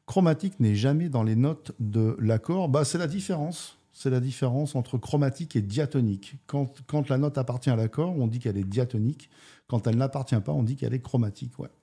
Chromatique n'est jamais dans les notes de l'accord. Bah, c'est la différence. C'est la différence entre chromatique et diatonique. Quand la note appartient à l'accord, on dit qu'elle est diatonique. Quand elle n'appartient pas, on dit qu'elle est chromatique. Ouais.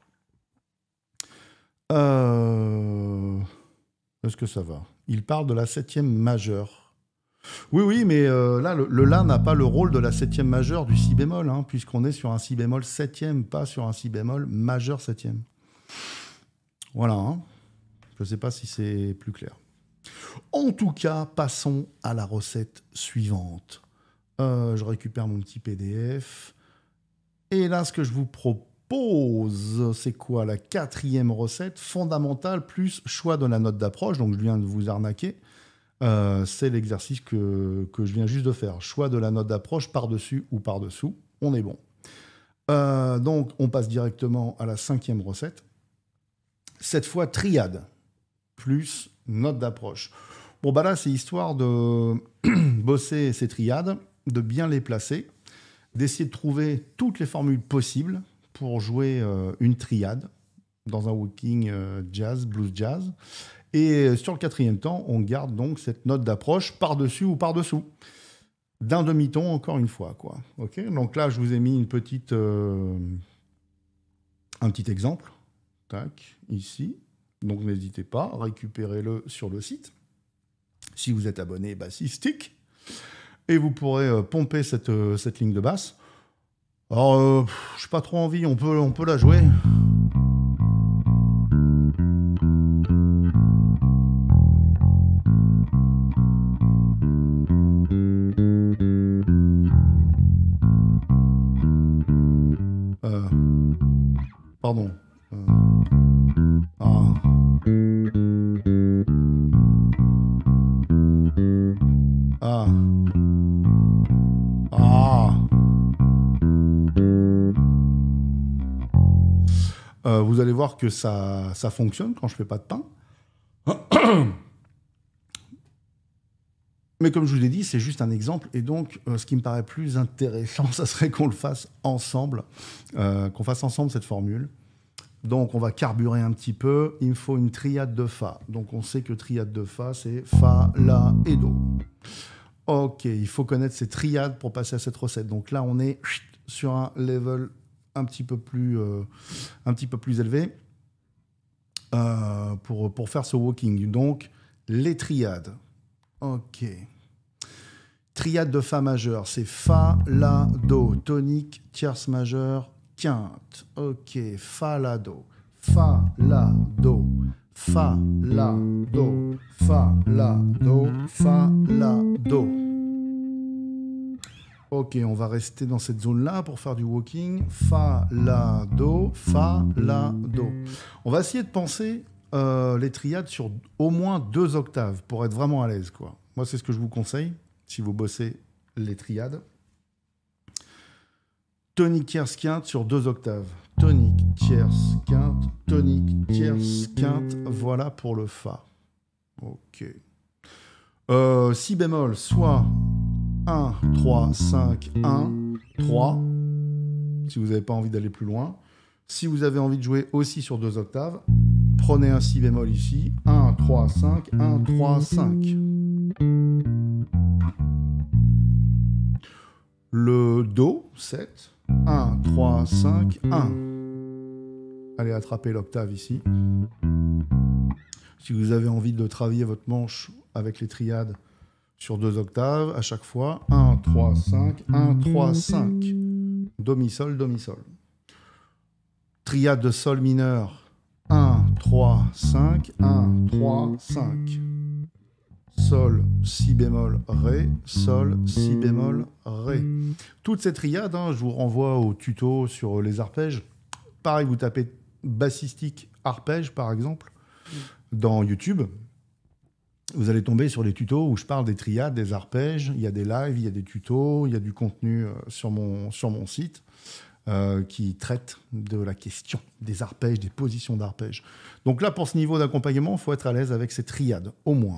Est-ce que ça va? Il parle de la septième majeure. Oui, mais là, le La n'a pas le rôle de la septième majeure du si bémol, hein, puisqu'on est sur un si bémol septième, pas sur un si bémol majeur septième. Voilà. Hein. Je ne sais pas si c'est plus clair. En tout cas, passons à la recette suivante. Je récupère mon petit PDF. Et là, ce que je vous propose, c'est quoi? La quatrième recette, fondamentale plus choix de la note d'approche. Donc, je viens de vous arnaquer. C'est l'exercice que je viens juste de faire. Choix de la note d'approche par-dessus ou par-dessous. On est bon. Donc, on passe directement à la cinquième recette. Cette fois, triade plus note d'approche. Bon, bah là, c'est histoire de bosser ces triades, de bien les placer, d'essayer de trouver toutes les formules possibles pour jouer une triade dans un walking jazz, blues jazz. Et sur le quatrième temps, on garde donc cette note d'approche par-dessus ou par-dessous. D'un demi-ton, encore une fois, quoi. Okay, donc là, je vous ai mis un petit exemple. Tac, ici. Donc n'hésitez pas, récupérez-le sur le site. Si vous êtes abonné, Bassistique. Et vous pourrez pomper cette ligne de basse. Alors, je n'ai pas trop envie, on peut la jouer. Pardon. Vous allez voir que ça fonctionne quand je ne fais pas de pain. Mais comme je vous l'ai dit, c'est juste un exemple. Et donc, ce qui me paraît plus intéressant, ça serait qu'on le fasse ensemble, qu'on fasse ensemble cette formule. Donc, on va carburer un petit peu. Il me faut une triade de Fa. Donc, on sait que triade de Fa, c'est Fa, La et Do. Ok, il faut connaître ces triades pour passer à cette recette. Donc là, on est sur un level un petit peu plus élevé pour faire ce walking. Donc, les triades. Ok. Triade de Fa majeur, c'est Fa, La, Do, tonique, tierce majeure, quinte. Ok, Fa, La, Do. Fa, La, Do. Fa, La, Do. Fa, La, Do. Fa, La, Do. Ok, on va rester dans cette zone-là pour faire du walking. Fa, La, Do. Fa, La, Do. On va essayer de penser les triades sur au moins 2 octaves pour être vraiment à l'aise, quoi. Moi, c'est ce que je vous conseille si vous bossez les triades. Tonique, tierce, quinte sur 2 octaves. Tonique, tierce, quinte, tonique, tierce, quinte. Voilà pour le Fa. Ok. Si bémol, soit 1, 3, 5, 1, 3. Si vous n'avez pas envie d'aller plus loin. Si vous avez envie de jouer aussi sur 2 octaves, prenez un si bémol ici. 1, 3, 5, 1, 3, 5. Le Do, 7. 1, 3, 5, 1. Allez attraper l'octave ici. Si vous avez envie de travailler votre manche avec les triades sur 2 octaves, à chaque fois, 1, 3, 5, 1, 3, 5. Do, mi, sol, do, mi, sol. Triade de sol mineur, 1, 3, 5, 1, 3, 5. Sol, si bémol, ré, sol, si bémol, ré. Toutes ces triades, je vous renvoie au tuto sur les arpèges. Pareil, vous tapez bassistique arpège, par exemple, dans YouTube. Vous allez tomber sur les tutos où je parle des triades, des arpèges. Il y a des lives, il y a des tutos, il y a du contenu sur mon site qui traite de la question des arpèges, des positions d'arpèges. Donc là, pour ce niveau d'accompagnement, il faut être à l'aise avec ces triades, au moins.